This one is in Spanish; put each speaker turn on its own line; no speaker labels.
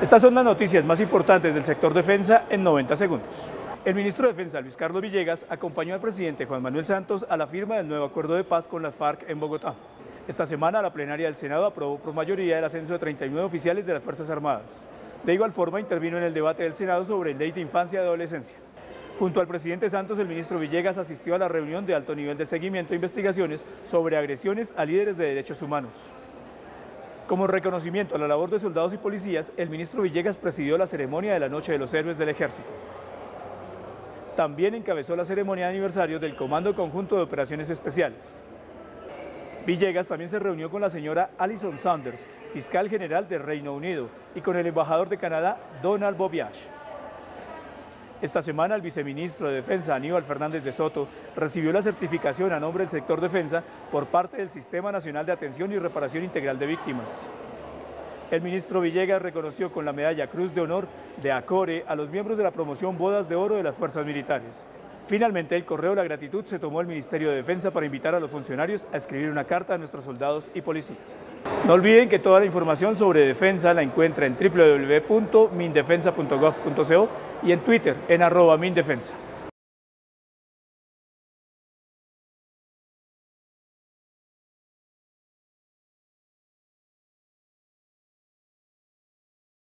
Estas son las noticias más importantes del sector defensa en 90 segundos. El ministro de Defensa, Luis Carlos Villegas, acompañó al presidente Juan Manuel Santos a la firma del nuevo acuerdo de paz con las FARC en Bogotá. Esta semana la plenaria del Senado aprobó por mayoría el ascenso de 39 oficiales de las Fuerzas Armadas. De igual forma intervino en el debate del Senado sobre ley de infancia y adolescencia. Junto al presidente Santos, el ministro Villegas asistió a la reunión de alto nivel de seguimiento e investigaciones sobre agresiones a líderes de derechos humanos. Como reconocimiento a la labor de soldados y policías, el ministro Villegas presidió la ceremonia de la Noche de los Héroes del Ejército. También encabezó la ceremonia de aniversario del Comando Conjunto de Operaciones Especiales. Villegas también se reunió con la señora Alison Sanders, fiscal general del Reino Unido, y con el embajador de Canadá, Donald Bobiage. Esta semana el viceministro de Defensa, Aníbal Fernández de Soto, recibió la certificación a nombre del sector defensa por parte del Sistema Nacional de Atención y Reparación Integral de Víctimas. El ministro Villegas reconoció con la medalla Cruz de Honor de ACORE a los miembros de la promoción Bodas de Oro de las Fuerzas Militares. Finalmente, el correo de la gratitud se tomó el Ministerio de Defensa para invitar a los funcionarios a escribir una carta a nuestros soldados y policías. No olviden que toda la información sobre defensa la encuentra en www.mindefensa.gov.co y en Twitter en @mindefensa.